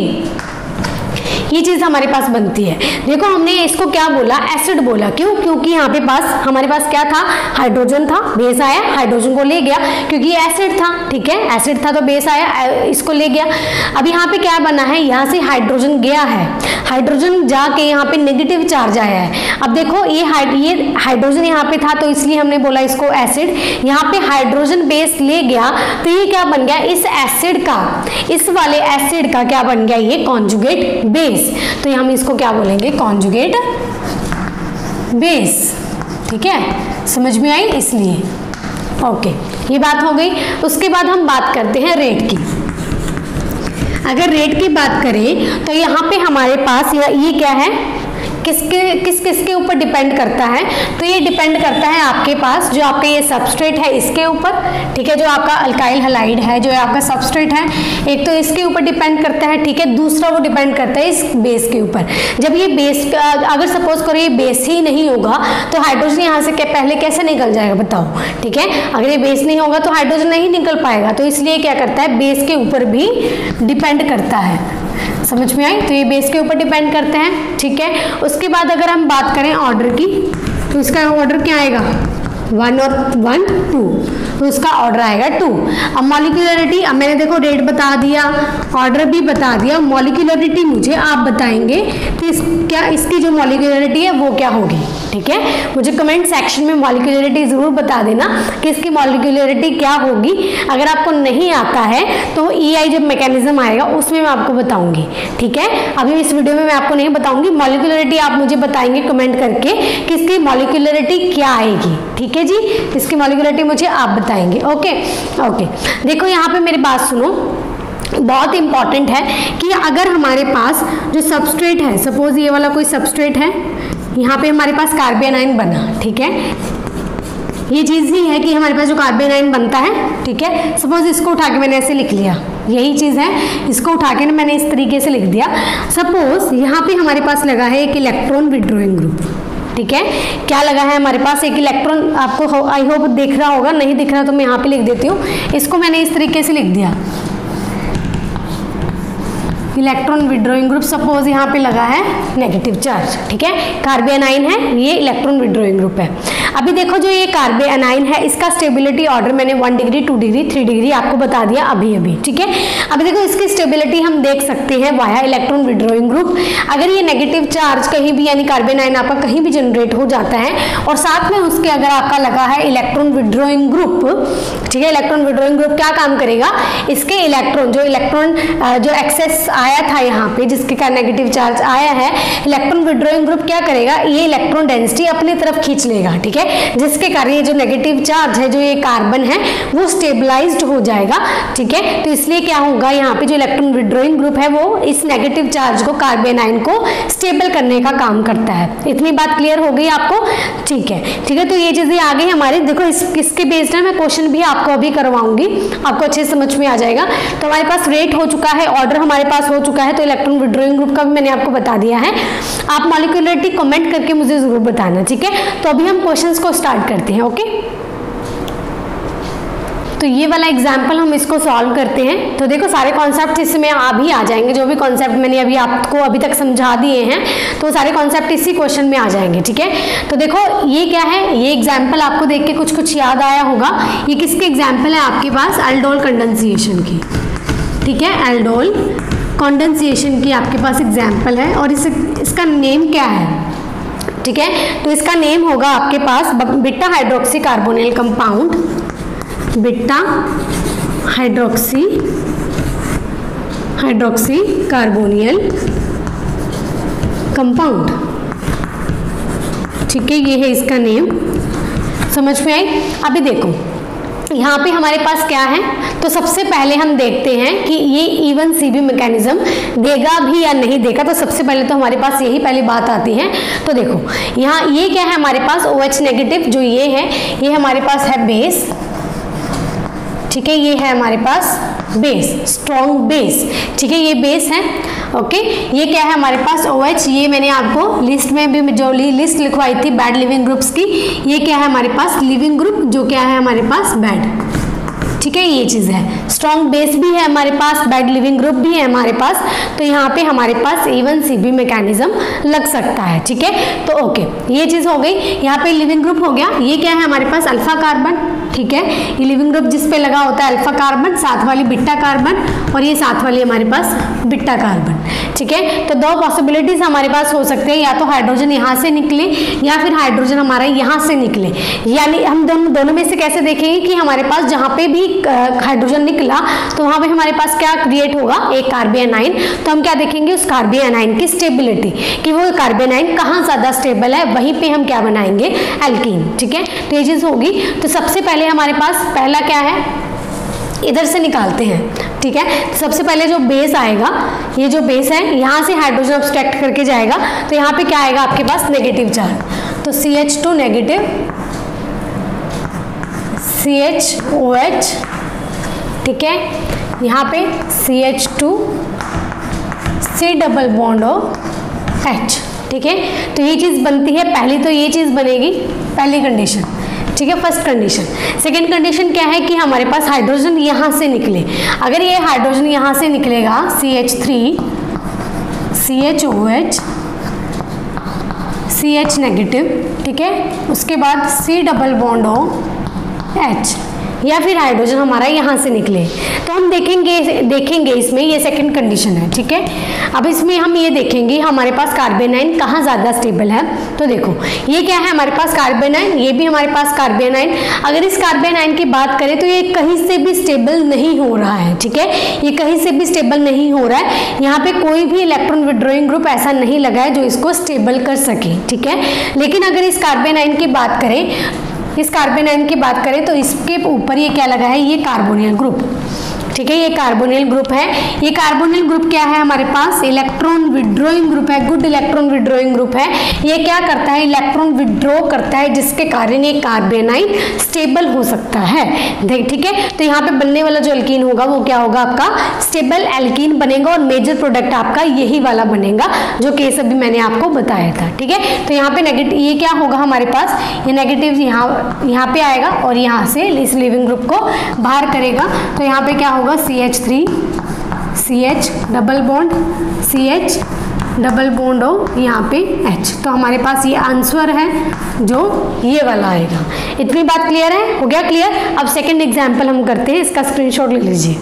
ये चीज हमारे पास बनती है। देखो हमने इसको क्या बोला, एसिड बोला, क्यों, क्योंकि यहाँ पे पास हमारे पास क्या था, हाइड्रोजन था, बेस आया, हाइड्रोजन को ले गया क्योंकि ये एसिड था, ठीक है, एसिड था तो बेस आया, इसको ले गया। अब यहाँ पे क्या बना है, यहाँ से हाइड्रोजन गया है, हाइड्रोजन जाके यहाँ पे नेगेटिव चार्ज आया है। अब देखो ये हाइड्रोजन यहाँ पे था तो इसलिए हमने बोला इसको एसिड। यहाँ पे हाइड्रोजन बेस ले गया तो ये क्या बन गया, इस एसिड का, इस वाले एसिड का क्या बन गया, ये कॉन्जुगेट बेस। तो हम इसको क्या बोलेंगे, कॉन्जुगेट बेस, ठीक है, समझ में आई, इसलिए ओके, ये बात हो गई। उसके बाद हम बात करते हैं रेट की। अगर रेट की बात करें तो यहाँ पे हमारे पास ये क्या है, किसके ऊपर डिपेंड करता है, तो ये डिपेंड करता है आपके पास जो आपका ये सबस्ट्रेट है इसके ऊपर, ठीक है, जो आपका अल्काइल हैलाइड है, जो आपका सबस्ट्रेट है, एक तो इसके ऊपर डिपेंड करता है, ठीक है, दूसरा वो डिपेंड करता है इस बेस के ऊपर। जब ये बेस, अगर सपोज करो ये बेस ही नहीं होगा तो हाइड्रोजन यहाँ से पहले कैसे निकल जाएगा बताओ, ठीक है। अगर ये बेस नहीं होगा तो हाइड्रोजन नहीं निकल पाएगा, तो इसलिए क्या करता है, बेस के ऊपर भी डिपेंड करता है। समझ में आई, तो ये बेस के ऊपर डिपेंड करते हैं, ठीक है। उसके बाद अगर हम बात करें ऑर्डर की तो इसका ऑर्डर क्या आएगा, 1 और 1 2, तो उसका ऑर्डर आएगा 2। अब मॉलिक्यूलरिटी, अब मैंने देखो रेट बता दिया, ऑर्डर भी बता दिया, मॉलिक्यूलरिटी मुझे आप बताएंगे कि इसकी जो मॉलिक्यूलरिटी है वो क्या होगी, ठीक है। मुझे कमेंट सेक्शन में मॉलिक्यूलरिटी जरूर बता देना कि इसकी मॉलिक्यूलरिटी क्या होगी। अगर आपको नहीं आता है तो EI जब मैकेनिज्म आएगा उसमें मैं आपको बताऊंगी, ठीक है। अभी इस वीडियो में मैं आपको नहीं बताऊंगी, मॉलिक्यूलरिटी आप मुझे बताएंगे कमेंट करके कि इसकी मॉलिक्यूलरिटी क्या आएगी, ठीक है जी, इसकी मॉलिक्यूलरिटी मुझे आप बताएंगे, ओके ओके। देखो यहाँ पे मेरी बात सुनो, बहुत इंपॉर्टेंट है कि अगर हमारे पास जो सबस्ट्रेट है, सपोज ये वाला कोई सबस्ट्रेट है, यहाँ पे हमारे पास कार्बन आयन बना, ठीक है, ये चीज़ ही है कि हमारे पास जो कार्बन आयन बनता है, ठीक है, सपोज इसको उठा के मैंने ऐसे लिख लिया, यही चीज़ है, इसको उठा के मैंने इस तरीके से लिख दिया। सपोज यहाँ पे हमारे पास लगा है एक इलेक्ट्रॉन विड्रॉइंग ग्रुप, ठीक है, क्या लगा है हमारे पास, एक इलेक्ट्रॉन, आपको आई होप दिख रहा होगा, नहीं दिख रहा तो मैं यहाँ पे लिख देती हूँ, इसको मैंने इस तरीके से लिख दिया, इलेक्ट्रॉन विड्रॉइंग ग्रुप। सपोज यहाँ पे लगा है नेगेटिव चार्ज, ठीक है, कार्बन आयन है, ये इलेक्ट्रॉन विड्रॉइंग ग्रुप है। अभी देखो जो ये कार्बन आयन है इसका स्टेबिलिटी ऑर्डर मैंने 1 डिग्री 2 डिग्री 3 डिग्री आपको बता दिया अभी, ठीक है। अभी देखो इसकी स्टेबिलिटी हम देख सकते हैं वाया इलेक्ट्रॉन विड्रॉइंग ग्रुप। अगर ये नेगेटिव चार्ज कहीं भी, यानी कार्बन आयन आपका कहीं भी जनरेट हो जाता है और साथ में उसके अगर आपका लगा है इलेक्ट्रॉन विड्रॉइंग ग्रुप, ठीक है, इलेक्ट्रॉन विड्रॉइंग ग्रुप क्या काम करेगा, इसके इलेक्ट्रॉन जो एक्सेस आया था यहाँ पे, जिसके कारण नेगेटिव चार्ज आया है, इलेक्ट्रॉन विड्रॉइंग ग्रुप क्या करेगा, ये इलेक्ट्रॉन डेंसिटी अपनी तरफ खींच लेगा, ठीक है, जिसके कारण ये जो नेगेटिव चार्ज है, जो ये कार्बन है, वो स्टेबलाइज्ड हो जाएगा, ठीक है। तो इसलिए क्या होगा, यहाँ पे जो इलेक्ट्रॉन विड्रॉइंग ग्रुप है वो इस नेगेटिव चार्ज को, कार्बन आयन को स्टेबल करने का काम करता है। इतनी बात क्लियर हो गई आपको, ठीक है, ठीक है। तो ये चीजें आ गई हमारी, देखो इसके बेस्ड है मैं क्वेश्चन भी आपको अभी करवाऊंगी, आपको अच्छे समझ में आ जाएगा। तो हमारे पास रेट हो चुका है, ऑर्डर हमारे पास हो चुका है, तो इलेक्ट्रॉन विड्रॉइंग ग्रुप का भी मैंने आपको बता दिया है। आप मॉलिक्यूलरिटी कमेंट करके मुझे जरूर बताना, ठीक है। तो अभी हम क्वेश्चंस को स्टार्ट करते हैं, ओके। तो तो ये वाला एग्जाम्पल हम इसको सॉल्व करते हैं। तो देखो सारे कॉन्सेप्ट इसमें भी आ जाएंगे, जो भी कॉन्सेप्ट मैंने अभी आपको अभी तक समझा दिए हैं तो सारे कॉन्सेप्ट इसी क्वेश्चन में आ जाएंगे, ठीक है। तो देखो ये क्या है, ये एग्जाम्पल आपको देख के कुछ कुछ याद आया होगा। ये किसके एग्जाम्पल है आपके पास, अल्डोल कंडेंसेशन की, ठीक है, अल्डोल कंडेंसेशन की आपके पास एग्जाम्पल है। और इसका नेम क्या है, ठीक है, तो इसका नेम होगा आपके पास beta hydroxy carbonyl compound, beta hydroxy carbonyl compound, ठीक है, ये है इसका नेम। समझ में आई। अभी देखो यहाँ पे हमारे पास क्या है, तो सबसे पहले हम देखते हैं कि ये इवन सीबी मैकेनिज्म देगा भी या नहीं देगा। तो सबसे पहले तो हमारे पास यही पहली बात आती है। तो देखो यहाँ ये क्या है हमारे पास, OH नेगेटिव जो ये है, ये हमारे पास है बेस, ठीक है, ये है हमारे पास बेस, स्ट्रॉन्ग बेस, ठीक है, ये बेस है। ओके, ये क्या है हमारे पास OH, ये मैंने आपको लिस्ट में भी जो लिस्ट लिखवाई थी बैड लिविंग ग्रुप्स की, ये क्या है हमारे पास लिविंग ग्रुप, जो क्या है हमारे पास बैड, ठीक है, ये चीज़ है। स्ट्रॉन्ग बेस भी है हमारे पास, बैड लिविंग ग्रुप भी है हमारे पास। तो यहाँ पे हमारे पास A1CB मैकेनिज्म लग सकता है, ठीक है। तो ओके, ये चीज़ हो गई। यहाँ पे लिविंग ग्रुप हो गया। ये क्या है हमारे पास अल्फा कार्बन, ठीक है, ये लिविंग ग्रुप जिस पे लगा होता है अल्फा कार्बन, साथ वाली बीटा कार्बन, और ये साथ वाली हमारे पास बीटा कार्बन, ठीक है। तो दो पॉसिबिलिटीज हमारे पास हो सकते हैं, या तो हाइड्रोजन यहाँ से निकले या फिर हाइड्रोजन हमारा यहाँ से निकले। यानी हम दोनों में से कैसे देखेंगे कि हमारे पास जहाँ पे भी हाइड्रोजन निकला तो वहाँ पे हमारे पास क्या क्रिएट होगा, एक कार्बोनाइन। तो हम क्या देखेंगे, उस कार्बोनाइन की स्टेबिलिटी, कि वो कार्बोनाइन कहाँ ज़्यादा स्टेबल है, वहीं पे हम क्या बनाएंगे, एल्कीन, ठीक है। तो ये चीज़ होगी। तो सबसे पहले हमारे पास पहला क्या है, इधर से निकालते हैं, ठीक है। तो सबसे पहले जो बेस आएगा, ये जो बेस है यहाँ से हाइड्रोजन अब्स्ट्रैक्ट करके जाएगा, तो यहाँ पे क्या आएगा आपके पास, नेगेटिव चार्ज। तो CH2 नेगेटिव, CHOH, ठीक है, यहाँ पे CH2 C double bond H, ठीक है। तो ये चीज़ बनती है, पहली तो ये चीज़ बनेगी, पहली कंडीशन, ठीक है, फर्स्ट कंडीशन। सेकेंड कंडीशन क्या है कि हमारे पास हाइड्रोजन यहाँ से निकले। अगर ये हाइड्रोजन यहाँ से निकलेगा, CH3 CHOH CH नेगेटिव, ठीक है, उसके बाद C डबल बॉन्ड H, या फिर हाइड्रोजन हमारा यहाँ से निकले, तो हम देखेंगे इसमें ये सेकंड कंडीशन है, ठीक है। अब इसमें हम ये देखेंगे हमारे पास कार्बोनाइन कहाँ ज़्यादा स्टेबल है। तो देखो ये क्या है हमारे पास कार्बोनाइन, ये भी हमारे पास कार्बोनाइन। अगर इस कार्बोनाइन की बात करें तो ये कहीं से भी स्टेबल नहीं हो रहा है, ठीक है, ये कहीं से भी स्टेबल नहीं हो रहा है। यहाँ पे कोई भी इलेक्ट्रॉन विड्रॉइंग ग्रुप ऐसा नहीं लगा है जो इसको स्टेबल कर सके, ठीक है। लेकिन अगर इस कार्बोनाइन की बात करें, तो इसके ऊपर ये क्या लगा है, ये कार्बोनिल ग्रुप, ठीक है, ये कार्बोनिल ग्रुप है। ये कार्बोनिल ग्रुप क्या है हमारे पास, इलेक्ट्रॉन विड्रॉइंग ग्रुप है, गुड इलेक्ट्रॉन विड्रॉइंग ग्रुप है। ये क्या करता है, इलेक्ट्रॉन विड्रॉ करता है, जिसके कारण ये कार्बोनाइन स्टेबल हो सकता है, ठीक है। तो यहाँ पे बनने वाला जो एल्कीन होगा वो क्या होगा, आपका स्टेबल एल्कीन बनेगा, और मेजर प्रोडक्ट आपका यही वाला बनेगा जो केस अभी मैंने आपको बताया था, ठीक है। तो यहाँ पे नेगेटिव, ये क्या होगा हमारे पास, ये नेगेटिव यहाँ पे आएगा और यहाँ से इस लिविंग ग्रुप को बाहर करेगा। तो यहाँ पे क्या होगा, CH3 CH double bond CH double bond हो यहाँ पे H। तो हमारे पास ये आंसर है जो ये वाला आएगा। इतनी बात क्लियर है, हो गया क्लियर। अब सेकंड एग्जाम्पल हम करते हैं, इसका स्क्रीनशॉट ले लीजिए।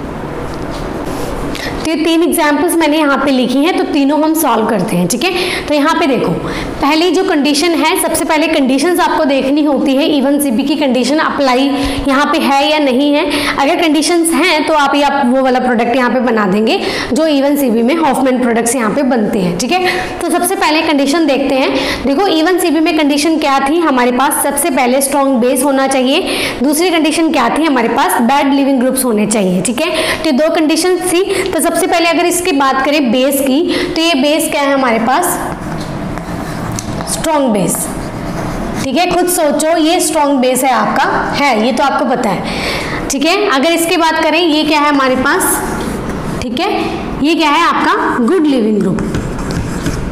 तो ये तीन एग्जाम्पल्स मैंने यहाँ पे लिखी हैं, तो तीनों हम सॉल्व करते हैं, ठीक है। तो यहाँ पे देखो पहली जो कंडीशन है, सबसे पहले कंडीशंस आपको देखनी होती है, इवन सीबी की कंडीशन अप्लाई यहाँ पे है या नहीं है। अगर कंडीशंस हैं तो आप वो वाला प्रोडक्ट यहाँ पे बना देंगे जो इवन सीबी में हॉफमैन प्रोडक्ट्स यहाँ पे बनते हैं, ठीक है। तो सबसे पहले कंडीशन देखते हैं। देखो इवन सीबी में कंडीशन क्या थी हमारे पास, सबसे पहले स्ट्रॉन्ग बेस होना चाहिए। दूसरी कंडीशन क्या थी हमारे पास, बैड लिविंग ग्रुप्स होने चाहिए, ठीक है। तो दो कंडीशन थी। तो सबसे पहले अगर इसकी बात करें बेस की, तो ये बेस क्या है हमारे पास, स्ट्रॉन्ग बेस, ठीक है। खुद सोचो ये स्ट्रॉन्ग बेस है आपका, है ये तो आपको पता है, ठीक है। अगर इसकी बात करें ये क्या है हमारे पास, ठीक है, ये क्या है आपका गुड लिविंग ग्रुप,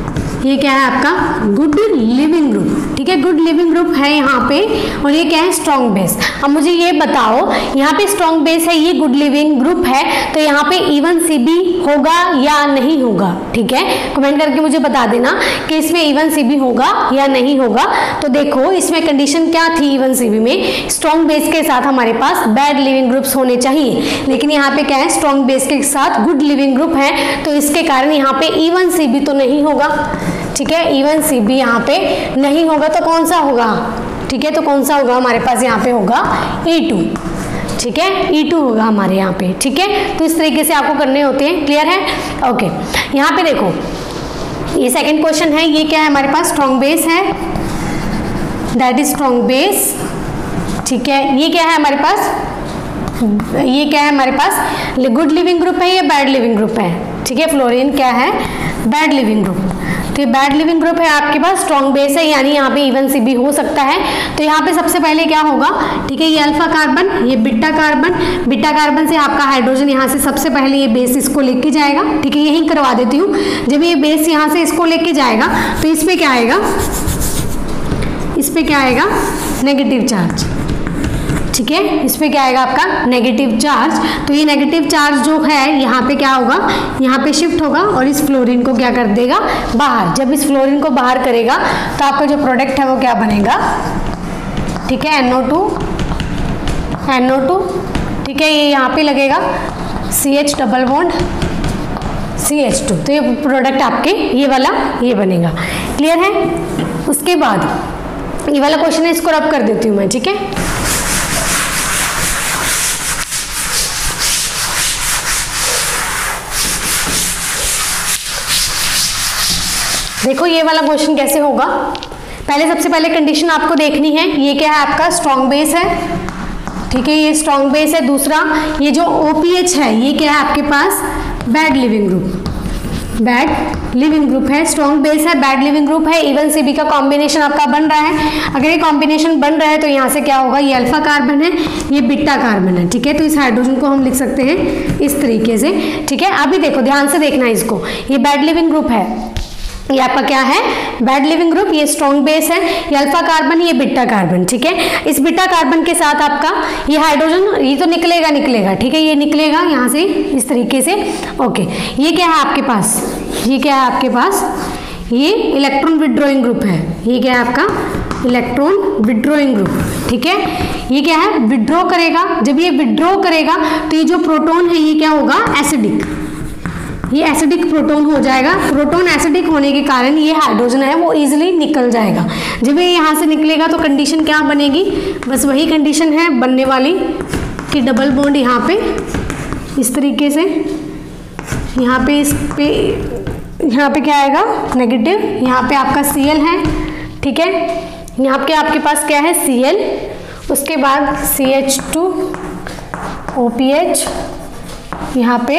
ये क्या है आपका गुड लिविंग ग्रुप, ठीक है, गुड लिविंग ग्रुप है यहाँ पे, और ये क्या है स्ट्रॉन्ग बेस। अब मुझे ये बताओ यहाँ पे स्ट्रॉन्ग बेस है, ये गुड लिविंग ग्रुप है, तो यहाँ पे E1CB होगा या नहीं होगा, ठीक है, कमेंट करके मुझे बता देना कि इसमें E1CB होगा या नहीं होगा। तो देखो इसमें कंडीशन क्या थी, E1CB में स्ट्रॉन्ग बेस के साथ हमारे पास बैड लिविंग ग्रुप्स होने चाहिए, लेकिन यहाँ पे क्या है स्ट्रॉन्ग बेस के साथ गुड लिविंग ग्रुप है, तो इसके कारण यहाँ पे E1CB तो नहीं होगा, ठीक है, E1CB यहाँ पे नहीं होगा, तो कौन सा होगा, ठीक है, तो कौन सा होगा हमारे पास यहाँ पे होगा E2, ठीक है, E2 होगा हमारे यहाँ पे, ठीक है। तो इस तरीके से आपको करने होते हैं, क्लियर है, ओके। यहाँ पे देखो ये सेकंड क्वेश्चन है, ये क्या है हमारे पास स्ट्रॉन्ग बेस है, दैट इज स्ट्रॉन्ग बेस, ठीक है। ये क्या है हमारे पास, ये क्या है हमारे पास गुड लिविंग ग्रुप है या बैड लिविंग ग्रुप है, ठीक है, फ्लोरीन क्या है बैड लिविंग ग्रुप, तो ये बैड लिविंग ग्रुप है आपके पास, स्ट्रॉन्ग बेस है, यानी यहाँ पे E1CB हो सकता है। तो यहाँ पे सबसे पहले क्या होगा, ठीक है, ये अल्फा कार्बन, ये बीटा कार्बन, बीटा कार्बन से आपका हाइड्रोजन यहाँ से सबसे पहले ये बेस इसको लेके जाएगा, ठीक है, यही करवा देती हूँ। जब ये बेस यहाँ से इसको लेके जाएगा तो इस पे क्या आएगा, इस पे क्या आएगा नेगेटिव चार्ज, ठीक है, इस पे क्या आएगा आपका नेगेटिव चार्ज। तो ये नेगेटिव चार्ज जो है यहाँ पे क्या होगा, यहाँ पे शिफ्ट होगा और इस फ्लोरीन को क्या कर देगा बाहर। जब इस फ्लोरीन को बाहर करेगा तो आपका जो प्रोडक्ट है वो क्या बनेगा, ठीक है, NO2, ठीक है, ये यहाँ पे लगेगा CH डबल बॉन्ड CH2, तो ये प्रोडक्ट आपके ये वाला ये बनेगा, क्लियर है। उसके बाद ये वाला क्वेश्चन है, इसको रब कर देती हूँ मैं, ठीक है। देखो ये वाला क्वेश्चन कैसे होगा, पहले सबसे पहले कंडीशन आपको देखनी है, ये क्या है आपका स्ट्रॉन्ग बेस है, ठीक है, ये स्ट्रॉन्ग बेस है। दूसरा ये जो OPH है ये क्या है आपके पास bad leaving group, bad leaving group है, स्ट्रॉन्ग बेस है, बैड लिविंग ग्रुप है, E1CB का कॉम्बिनेशन आपका बन रहा है। अगर ये कॉम्बिनेशन बन रहा है तो यहाँ से क्या होगा, ये अल्फा कार्बन है, ये बीटा कार्बन है, ठीक है, तो इस हाइड्रोजन को हम लिख सकते हैं इस तरीके से, ठीक है। अभी देखो ध्यान से देखना इसको, ये बैड लिविंग ग्रुप है, ये आपका क्या है बैड लिविंग ग्रुप, ये स्ट्रॉन्ग बेस है, ये अल्फा कार्बन, ये बीटा कार्बन, ठीक है। इस बीटा कार्बन के साथ आपका ये हाइड्रोजन, ये तो निकलेगा, ठीक है, ये निकलेगा यहाँ से इस तरीके से, ओके। ये क्या है आपके पास, ये क्या है आपके पास, ये इलेक्ट्रॉन विड्रॉइंग ग्रुप है, ये क्या है आपका इलेक्ट्रॉन विड्रॉइंग ग्रुप, ठीक है। ये क्या है विड्रॉ करेगा, जब ये विड्रॉ करेगा तो ये जो प्रोटॉन है ये क्या होगा एसिडिक, ये एसिडिक प्रोटॉन हो जाएगा। प्रोटॉन एसिडिक होने के कारण ये हाइड्रोजन है वो इजीली निकल जाएगा। जब ये यहाँ से निकलेगा तो कंडीशन क्या बनेगी, बस वही कंडीशन है बनने वाली कि डबल बॉन्ड यहाँ पे इस तरीके से, यहाँ पे इस पे, यहाँ पे क्या आएगा नेगेटिव, यहाँ पे आपका Cl है, ठीक है, यहाँ पे आपके पास क्या है Cl, उसके बाद CH2 OPH, यहाँ पे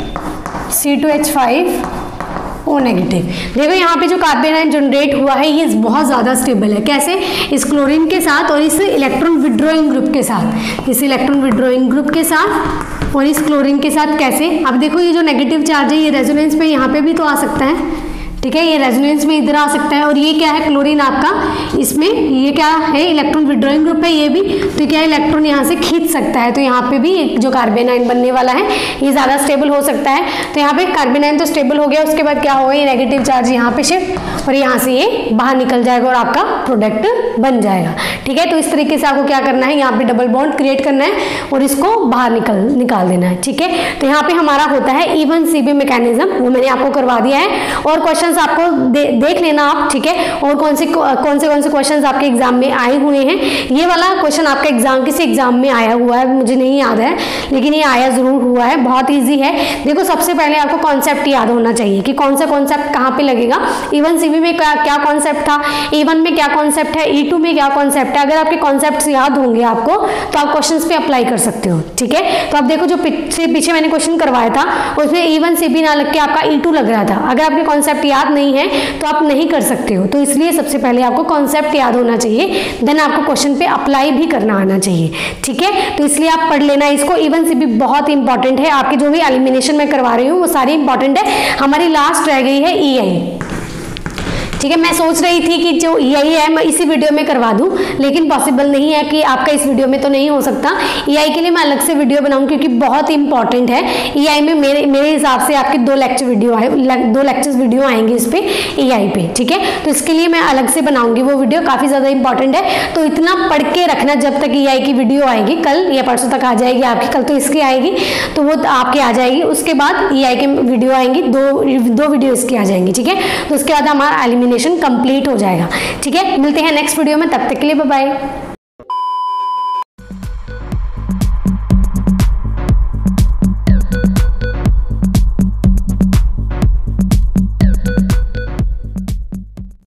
C2H5 O नेगेटिव। देखो यहाँ पे जो कार्बन आयन जनरेट हुआ है ये बहुत ज़्यादा स्टेबल है, कैसे, इस क्लोरीन के साथ और इस इलेक्ट्रॉन विड्रॉइंग ग्रुप के साथ, इस इलेक्ट्रॉन विड्रॉइंग ग्रुप के साथ और इस क्लोरीन के साथ। कैसे, अब देखो ये जो नेगेटिव चार्ज है ये रेजोनेंस पे यहाँ पे भी तो आ सकता है, ठीक है, ये रेजोनेंस में इधर आ सकता है, और ये क्या है क्लोरीन आपका, इसमें ये क्या है इलेक्ट्रॉन विड्रॉइंग ग्रुप है ये भी, तो क्या इलेक्ट्रॉन यहाँ से खींच सकता है, तो यहाँ पे भी जो कार्बन आयन बनने वाला है ये ज़्यादा स्टेबल हो सकता है। तो यहाँ पे कार्बन आयन तो स्टेबल हो गया, उसके बाद क्या होगा ये नेगेटिव चार्ज यहाँ पे शिफ्ट और यहाँ से ये बाहर निकल जाएगा और आपका प्रोडक्ट बन जाएगा, ठीक है। तो इस तरीके से आपको क्या करना है, यहाँ पे डबल बॉन्ड क्रिएट करना है और इसको बाहर निकाल देना है, ठीक है। तो यहाँ पे हमारा होता है E1CB मैकेनिज्म, वो मैंने आपको करवा दिया है, और क्वेश्चन आपको देख लेना आप, ठीक है, और कौन से क्वेश्चंस आपके एग्जाम में आए हुए हैं। ये वाला क्वेश्चन आपका किसी एग्जाम में आया हुआ है मुझे नहीं याद है, लेकिन ये आया जरूर हुआ है, बहुत इजी है। देखो सबसे पहले आपको कॉन्सेप्ट याद होना चाहिए कि कौन सा कॉन्सेप्ट कहाँ पे लगेगा। E1CB में क्या कॉन्सेप्ट था, E1 में क्या कॉन्सेप्ट है, E2 में क्या कॉन्सेप्ट है। अगर आपके कॉन्सेप्ट याद होंगे आपको तो आप क्वेश्चन पे अप्लाई कर सकते हो, ठीक है। तो आप देखो जो पीछे मैंने क्वेश्चन करवाया था उसमें E1CB ना लग के आपका E2 लग रहा था। अगर आपके कॉन्सेप्ट याद नहीं है तो आप नहीं कर सकते हो, तो इसलिए सबसे पहले आपको कॉन्सेप्ट याद होना चाहिए, देन आपको क्वेश्चन पे अप्लाई भी करना आना चाहिए, ठीक है। तो इसलिए आप पढ़ लेना इसको। E1CB बहुत इंपॉर्टेंट है, आपकी जो भी एलिमिनेशन में करवा रही हूँ वो सारी इंपॉर्टेंट है। हमारी लास्ट रह गई है EI। ठीक है। मैं सोच रही थी कि जो EI है मैं इसी वीडियो में करवा दूं, लेकिन पॉसिबल नहीं है कि आपका इस वीडियो में तो नहीं हो सकता। EI के लिए मैं अलग से वीडियो बनाऊं क्योंकि बहुत इंपॉर्टेंट है। EI में मेरे हिसाब से आपके 2 लेक्चर्स वीडियो आएंगे इस पे EI पे, ठीक है। तो इसके लिए मैं अलग से बनाऊंगी वो वीडियो, काफ़ी ज़्यादा इंपॉर्टेंट है। तो इतना पढ़ के रखना जब तक EI की वीडियो आएगी, कल या परसों तक आ जाएगी आपकी, कल तो इसकी आएगी तो वो आपकी आ जाएगी, उसके बाद EI के वीडियो आएंगी, दो वीडियो इसकी आ जाएंगी, ठीक है। तो उसके बाद हमारा एलिमिनेशन कंप्लीट हो जाएगा, ठीक है। मिलते हैं नेक्स्ट वीडियो में, तब तक के लिए बाय बाय।